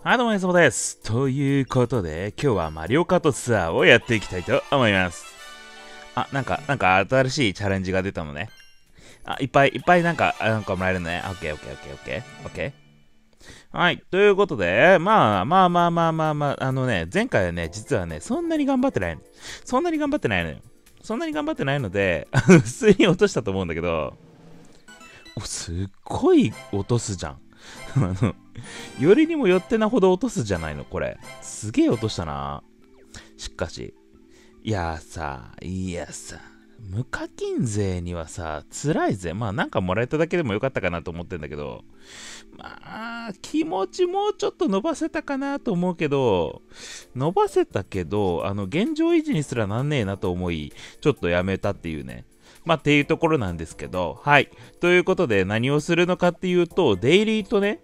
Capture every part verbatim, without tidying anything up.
はい、どうも、そうです。ということで、今日はマリオカートツアーをやっていきたいと思います。あ、なんか、なんか新しいチャレンジが出たのね。あ、いっぱいいっぱいなんか、なんかもらえるね。オッケーオッケーオッケーオッケーオッケー。はい、ということで、まあまあまあまあまあまあ、あのね、前回はね、実はね、そんなに頑張ってないの。そんなに頑張ってないのよ。そんなに頑張ってないので、普通に落としたと思うんだけど、お、すっごい落とすじゃん。あの、よりにもよってなほど落とすじゃないの、これ。すげえ落としたな。しかし、いやさ、いやさ、無課金税にはさ、辛いぜ。まあなんかもらえただけでもよかったかなと思ってんだけど、まあ、気持ちもうちょっと伸ばせたかなと思うけど、伸ばせたけど、あの、現状維持にすらなんねえなと思い、ちょっとやめたっていうね。まあ、っていうところなんですけど、はい。ということで、何をするのかっていうと、デイリーとね、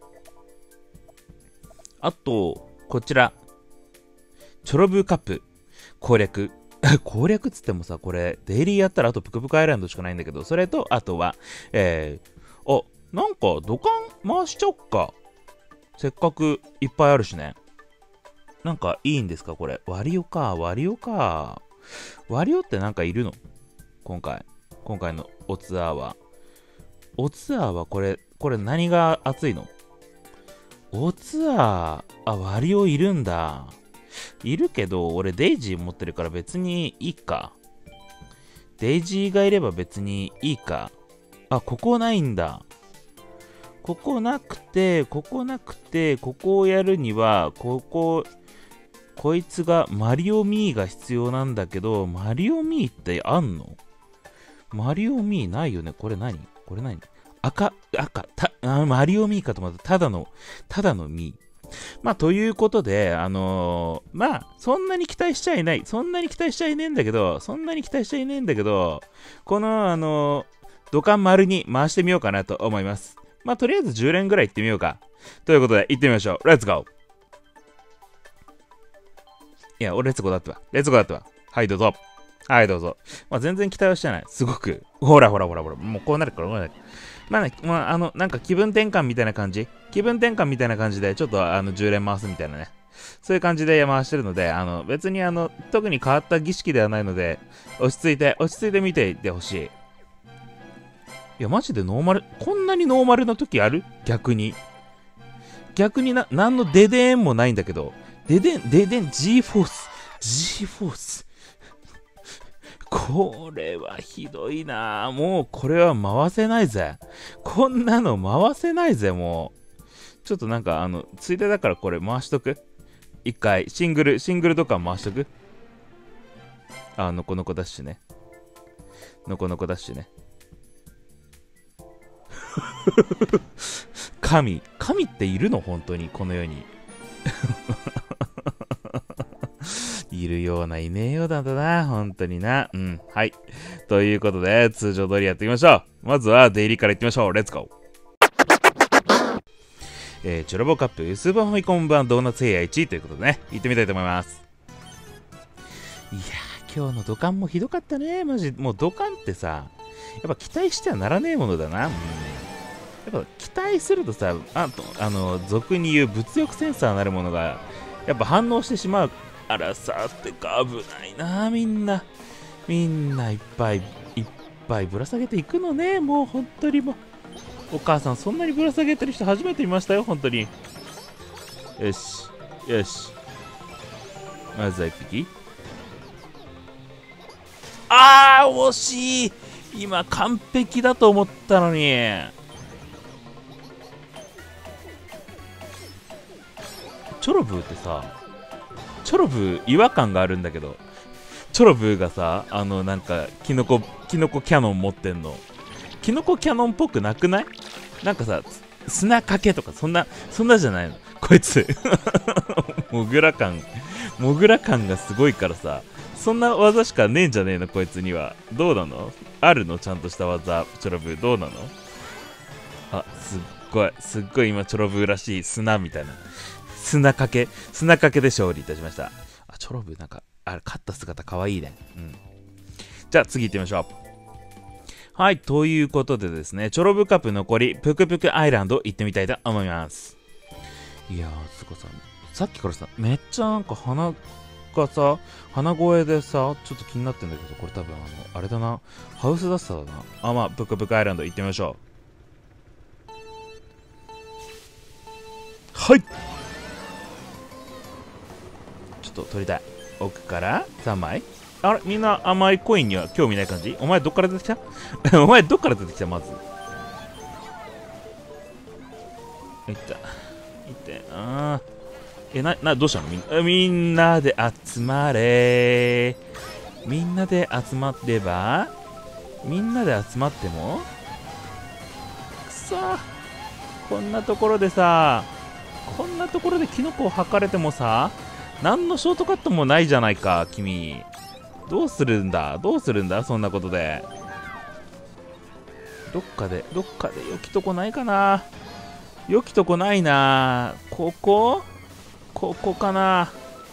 あと、こちら、チョロブーカップ、攻略。攻略っつってもさ、これ、デイリーやったらあとプクプクアイランドしかないんだけど、それと、あとは、えー、あ、なんか土管回しちゃおっか。せっかくいっぱいあるしね。なんかいいんですかこれ。ワリオか、ワリオか。ワリオってなんかいるの今回。今回のおツアーは。おツアーはこれ、これ何が熱いのおツアー、あ、ワリオいるんだ。いるけど、俺デイジー持ってるから別にいいか。デイジーがいれば別にいいか。あ、ここないんだ。ここなくて、ここなくて、ここをやるには、ここ、こいつがマリオミーが必要なんだけど、マリオミーってあんのマリオミーないよね。これ何これ何赤、赤、た、あ、マリオミーかと思った。ただの、ただのミー。まあ、ということで、あのー、まあ、そんなに期待しちゃいない。そんなに期待しちゃいねえんだけど、そんなに期待しちゃいねえんだけど、この、あのー、土管丸に回してみようかなと思います。まあ、とりあえずじゅう連ぐらい行ってみようか。ということで、行ってみましょう。レッツゴー。いや、俺レッツゴーだってば。レッツゴーだってば。はい、どうぞ。はい、どうぞ。まあ、全然期待はしてない。すごく。ほらほらほらほら。もうこうなるから、こうなるから。まあね、まあ、あの、なんか気分転換みたいな感じ。気分転換みたいな感じで、ちょっとあの、じゅう連回すみたいなね。そういう感じで回してるので、あの、別にあの、特に変わった儀式ではないので、落ち着いて、落ち着いて見ていってほしい。いや、マジでノーマル、こんなにノーマルな時ある逆に。逆にな、なんのデデーンもないんだけど、デデン、デデン、G フォース、G フォース。これはひどいなもうこれは回せないぜ。こんなの回せないぜ、もう。ちょっとなんか、あの、ついでだからこれ回しとく一回、シングル、シングルとか回しとくあ、のこのこダッシュね。のこのこダッシュね。神。神っているの本当に、この世に。いるような、いねえようだな、本当にな。うん、はい。ということで、通常通りやっていきましょう。まずは、デイリーからいってみましょう。レッツゴー。えー、チョロボカップ、スーパーファミコン版ドーナツヘアいちということでね、行ってみたいと思います。いやー、今日の土管もひどかったね。マジ、もう土管ってさ、やっぱ期待してはならねえものだな。うん、やっぱ期待するとさ、あと、あの、俗に言う物欲センサーなるものが、やっぱ反応してしまう。あらさってか危ないなみんなみんないっぱいいっぱいぶら下げていくのねもう本当にもうお母さんそんなにぶら下げてる人初めて見ましたよ本当によしよしまずはいっぴきあー惜しい今完璧だと思ったのにチョロブーってさチョロブー違和感があるんだけどチョロブーがさあのなんかキノコキノコキャノン持ってんのキノコキャノンっぽくなくないなんかさ砂かけとかそんなそんなじゃないのこいつモグラ感モグラ感がすごいからさそんな技しかねえんじゃねえのこいつにはどうなのあるのちゃんとした技チョロブーどうなのあすっごいすっごい今チョロブーらしい砂みたいな砂かけ砂かけで勝利いたしました。あ、チョロブなんか、あれ、勝った姿かわいいね。うん。じゃあ次行ってみましょう。はい、ということでですね、チョロブカップ残り、ぷくぷくアイランド行ってみたいと思います。 いやー、すごいさ、さっきからさ、めっちゃなんか鼻がさ、鼻声でさ、ちょっと気になってんだけど、これ多分あの、あれだな、ハウスダスターだな。あ、まあ、ブクブクアイランド行ってみましょう。はい。ちょっと取りたい。奥からさんまい。あれ、みんな甘いコインには興味ない感じ？お前どっから出てきたお前どっから出てきたまず。いった。いってあー。え、な、な、どうしたのみんな、みんなで集まれー。みんなで集まればみんなで集まってもくそー。こんなところでさ、こんなところでキノコを吐かれてもさ、何のショートカットもないじゃないか、君。どうするんだどうするんだそんなことで。どっかで、どっかで良きとこないかな。良きとこないな。ここここかな。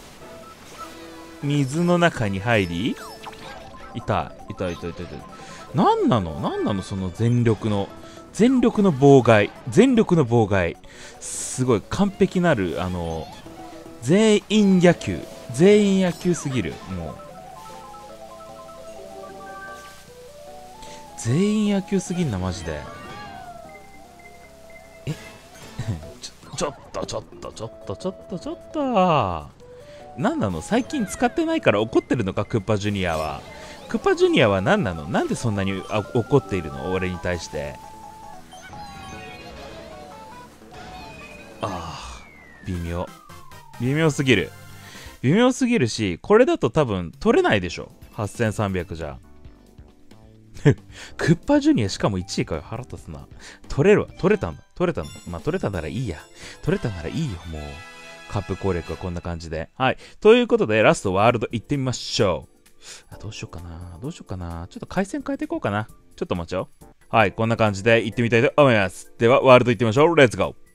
水の中に入り痛い、痛い、痛い、痛い、痛い。なんなのなんなのその全力の、全力の妨害。全力の妨害。すごい、完璧なる、あの、全員野球。全員野球すぎる。もう。全員野球すぎんな、マジで。えちょ、ちょっと、ちょっと、ちょっと、ちょっと、ちょっと。なんなの最近使ってないから怒ってるのか、クッパジュニアは。クッパジュニアは何なのなんでそんなにあ怒っているの俺に対して。ああ、微妙。微妙すぎる。微妙すぎるし、これだと多分取れないでしょ。はっせんさんびゃくじゃ。クッパジュニアしかもいちいかよ。腹立つな。取れるわ。取れたんだ。取れたんだ。まあ、取れたならいいや。取れたならいいよ、もう。カップ攻略はこんな感じで。はい。ということで、ラストワールド行ってみましょう。あ、どうしようかな。どうしようかな。ちょっと回線変えていこうかな。ちょっと待ちよ。はい。こんな感じで行ってみたいと思います。では、ワールド行ってみましょう。レッツゴー。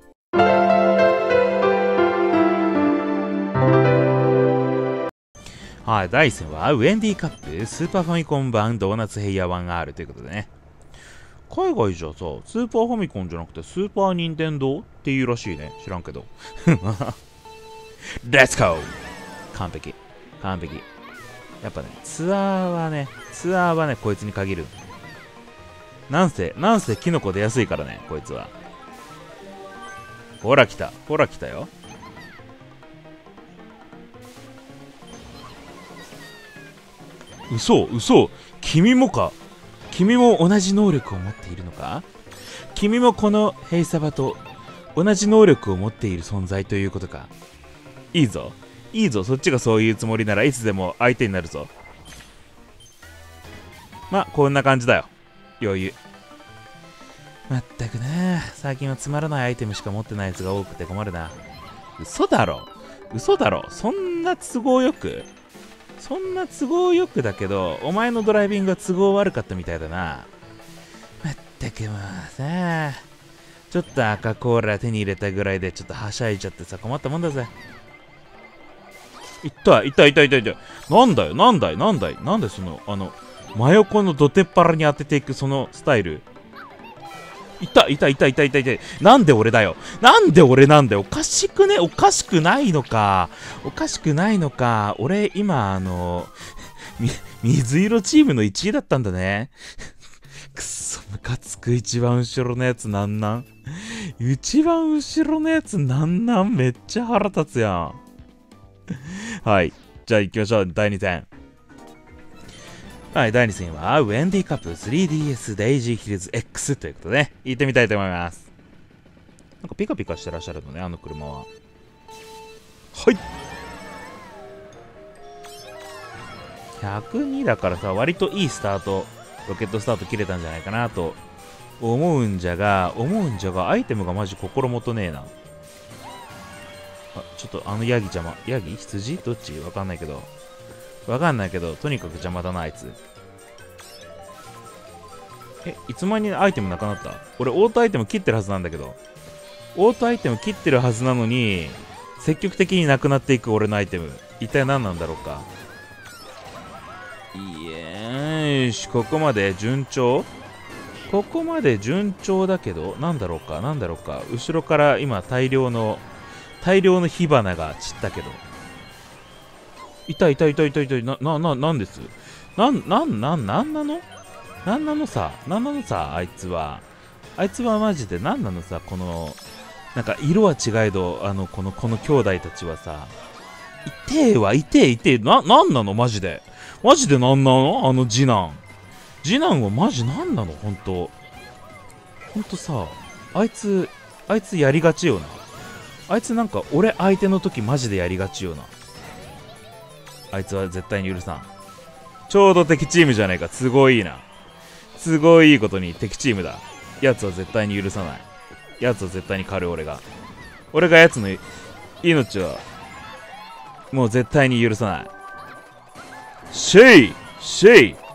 はい、第一戦はウェンディカップスーパーファミコン版ドーナツヘイヤー ワンアール ということでね。海外じゃさ、スーパーファミコンじゃなくてスーパーニンテンドーっていうらしいね。知らんけど。レッツゴー。完璧。完璧。やっぱね、ツアーはね、ツアーはね、こいつに限る。なんせ、なんせキノコ出やすいからね、こいつは。ほら来た。ほら来たよ。嘘嘘君もか君も同じ能力を持っているのか君もこのヘイサバと同じ能力を持っている存在ということかいいぞいいぞそっちがそういうつもりならいつでも相手になるぞまあこんな感じだよ余裕まったくな最近はつまらないアイテムしか持ってないやつが多くて困るな嘘だろ嘘だろそんな都合よくそんな都合よくだけど、お前のドライビングは都合悪かったみたいだな。まったくもうさ、ちょっと赤コーラ手に入れたぐらいでちょっとはしゃいじゃってさ、困ったもんだぜ。いった、いった、いった、いった、いった。なんだよ、なんだい、なんだい、なんでその、あの、真横のどてっぱらに当てていくそのスタイル。いた、いた、いた、いた、いた、いた。なんで俺だよ。なんで俺なんだよ。おかしくねおかしくないのか。おかしくないのか。俺、今、あの、み、水色チームのいちいだったんだね。くっそ、ムカつく一番後ろのやつなんなん一番後ろのやつなんなんめっちゃ腹立つやん。はい。じゃあ行きましょう。だいに戦。はい、だいに戦は、ウェンディカップ スリーディーエス デイジーヒルズ X ということで、ね、行ってみたいと思います。なんかピカピカしてらっしゃるのね、あの車は。はい。ひゃくにだからさ、割といいスタート、ロケットスタート切れたんじゃないかなと思うんじゃが、思うんじゃが、アイテムがマジ心もとねえな。あ、ちょっとあのヤギ邪魔。ヤギ羊どっちわかんないけど。わかんないけど、とにかく邪魔だな、あいつ。え、いつまにアイテムなくなった？俺、オートアイテム切ってるはずなんだけど。オートアイテム切ってるはずなのに、積極的になくなっていく俺のアイテム。一体何なんだろうか。いえーし、ここまで順調？ここまで順調だけど、なんだろうか、なんだろうか。後ろから今大量の大量の火花が散ったけど。いたいたいたいたいたい、な、な、な、なんですなん、なん、なん、なんなのなんなのさ、なんなのさ、あいつは。あいつはマジでなんなのさ、この、なんか色は違えど、あの、この、この兄弟たちはさ、いてえわ、いてえ、いてえ、な、なんなのマジで。マジでなんなのあの次男。次男はマジなんなのほんと。ほんとさ、あいつ、あいつやりがちよな。あいつなんか俺相手の時マジでやりがちよな。あいつは絶対に許さん。ちょうど敵チームじゃないか。すごいいいな。すごいいいことに敵チームだ。奴は絶対に許さない。奴は絶対に狩る俺が。俺が奴の命はもう絶対に許さない。シェイシェイん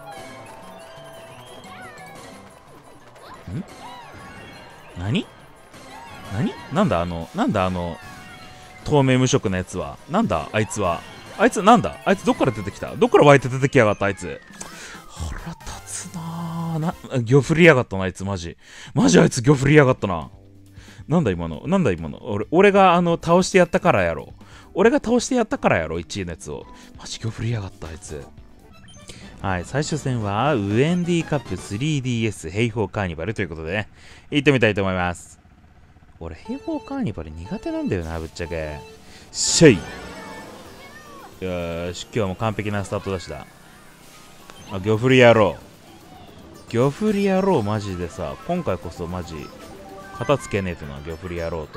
何何なんだあの、なんだあの、透明無色なやつは。なんだあいつは。あいつなんだあいつどっから出てきたどっから湧いて出てきやがったあいつ。腹立つなぁ。な、魚振りやがったなあいつマジ。マジあいつ魚振りやがったな。なんだ今のなんだ今の俺、俺があの、倒してやったからやろ。俺が倒してやったからやろ、いちいのやつを。マジ魚振りやがったあいつ。はい、最終戦はウェンディカップ スリーディーエス 平方カーニバルということでね、行ってみたいと思います。俺、平方カーニバル苦手なんだよな、ぶっちゃけ。シェイよーし、今日はもう完璧なスタートダッシュだ。あ、魚振り野郎。魚振り野郎マジでさ、今回こそマジ、片付けねえとな、魚振り野郎と。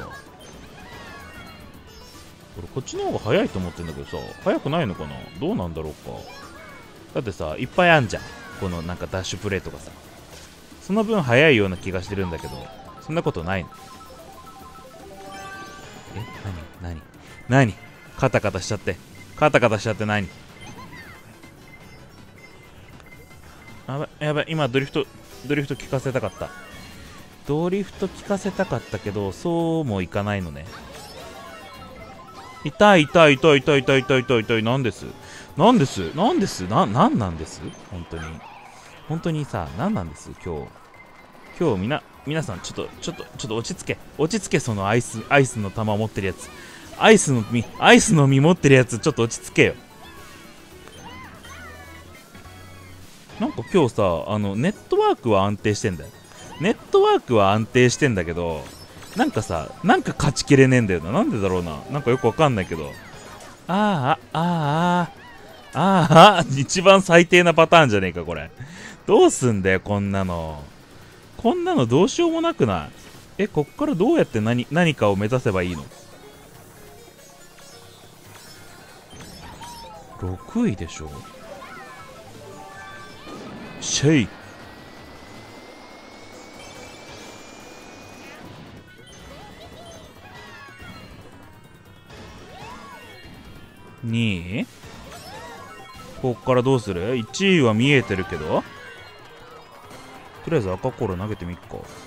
俺、こっちの方が早いと思ってんだけどさ、早くないのかなどうなんだろうか。だってさ、いっぱいあんじゃん。このなんかダッシュプレイとかさ。その分早いような気がしてるんだけど、そんなことないの。え、なになになにカタカタしちゃって。カタカタしちゃって何やばい、やばい、今ドリフト、ドリフト効かせたかった。ドリフト効かせたかったけど、そうもいかないのね。痛い痛い痛い痛い痛い痛い痛い痛い、なんですなんですなんですな、なんなんです本当に。本当にさ、なんなんです今日。今日みな、皆さん、ちょっと、ちょっと、ちょっと落ち着け。落ち着け、そのアイス、アイスの玉を持ってるやつ。アイスの実、アイスの実持ってるやつ、ちょっと落ち着けよ。なんか今日さ、あの、ネットワークは安定してんだよ。ネットワークは安定してんだけど、なんかさ、なんか勝ちきれねえんだよな。なんでだろうな。なんかよくわかんないけど。ああ、ああ、ああ、一番最低なパターンじゃねえか、これ。どうすんだよ、こんなの。こんなのどうしようもなくない？え、こっからどうやって何、何かを目指せばいいの？ろくいでしょ？シェイ。にい？こっからどうする？ いち 位は見えてるけど、とりあえず赤コーラ投げてみっか。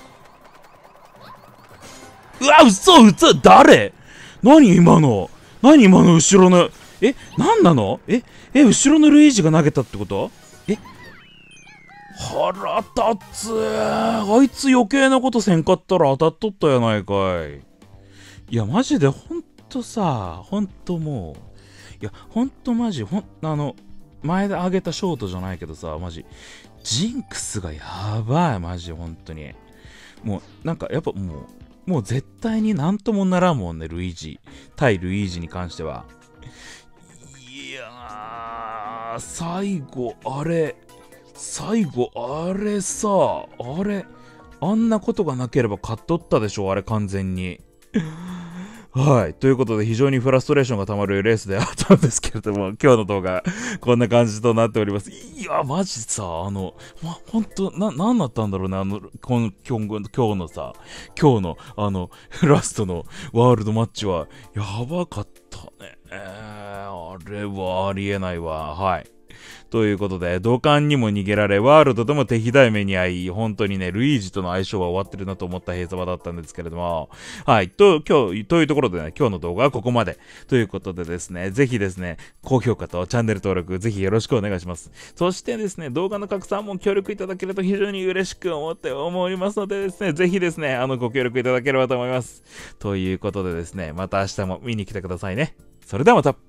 うわ、嘘嘘誰？何今の？何今の後ろの？え、なんなの？え、え、後ろのルイージが投げたってこと？え、腹立つー。あいつ余計なことせんかったら当たっとったやないかい。いや、マジでほんとさ、ほんともう、いや、ほんとマジ、ほん、あの、前であげたショートじゃないけどさ、マジ、ジンクスがやばい、マジ、ほんとに。もう、なんか、やっぱもう、もう絶対になんともならんもんね、ルイージ。対ルイージに関しては。いやー、最後、あれ、最後、あれさ、あれ、あんなことがなければ勝っとったでしょ、あれ完全に。はい。ということで、非常にフラストレーションが溜まるレースであったんですけれども、今日の動画、こんな感じとなっております。いや、マジさ、あの、ま、ほんと、な、なんだったんだろうね、あの、この、今日、今日のさ、今日の、あの、ラストのワールドマッチは、やばかったね。えー、あれはありえないわ。はい。 ということで、土管にも逃げられ、ワールドでも敵対目に遭い、本当にね、ルイージとの相性は終わってるなと思った平沢だったんですけれども、はい、と、今日、というところでね、今日の動画はここまで。ということでですね、ぜひですね、高評価とチャンネル登録、ぜひよろしくお願いします。そしてですね、動画の拡散も協力いただけると非常に嬉しく思って思いますのでですね、ぜひですね、あの、ご協力いただければと思います。ということでですね、また明日も見に来てくださいね。それではまた。